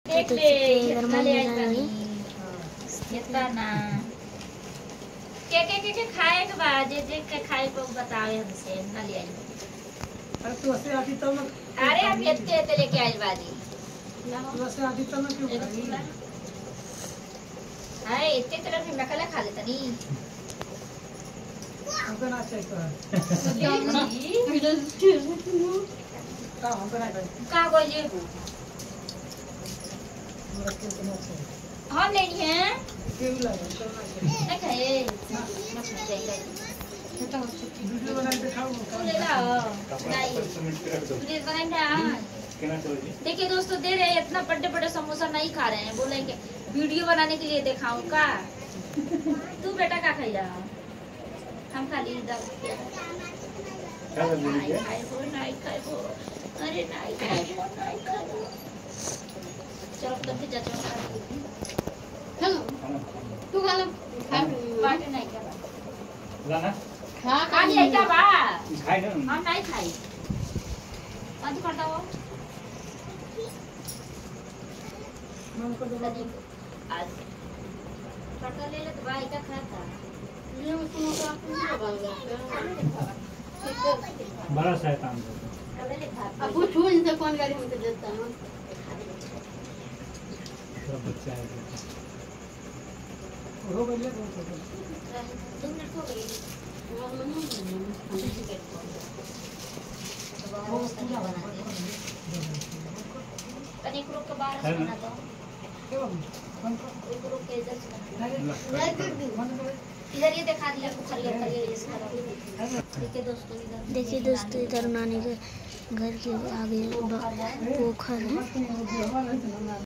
देख ले इतना ले आई इतना ना के खाए के बाद जे के खाए को बतावे हमसे ना ले आई। अरे तो से आती तब अरे हम इतने लेके आई बादी तो से आती तब क्यों हाय इतने तरह की नकल खा लेता नहीं हमको ना चाहिए का हमको ना चाहिए का बोलिए हम लेनी है क्यों लगा नहीं खाए मत जाइए वीडियो बना के दिखाओ ले लो नहीं प्लीज बनाएंगे। देखिए दोस्तों दे रहे हैं इतना बड़े बड़े समोसा नहीं खा रहे हैं बोलेंगे वीडियो बनाने के लिए दिखाऊं का तू बेटा का खाई रहा हम खाली अरे नहीं खाए चलो तब भी जाते हेलो तू खा लो बाटे नहीं क्या लाना खा लिया क्या बा खाई ना हम नहीं खाई बंद कर दो मन को दो आज पता ले ले तो भाई का खाता ये सुनो तो आप नहीं लगा बड़ा शैतान अब वो छू इनसे कौन गाड़ी में देता है सब बच्चा है हो गया कौन सा 2 मिनट हो गए वो पूरा बना तनी ग्रुप के बाहर से बना दो क्यों मन को एक ग्रुप के इधर से बना नहीं कर दी मन को इधर ये दिखा दिया खलिया इसका देखिए दोस्तों इधर नानी के घर के आगे पोखर है।